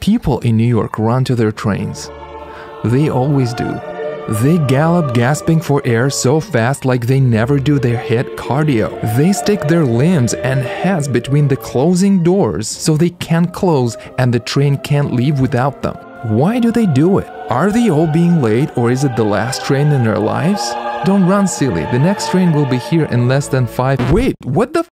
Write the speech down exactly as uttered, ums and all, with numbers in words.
People in New York run to their trains. They always do. They gallop gasping for air so fast like they never do their head cardio. They stick their limbs and heads between the closing doors so they can't close and the train can't leave without them. Why do they do it? Are they all being late, or is it the last train in their lives? Don't run silly, the next train will be here in less than five… Wait, what the f…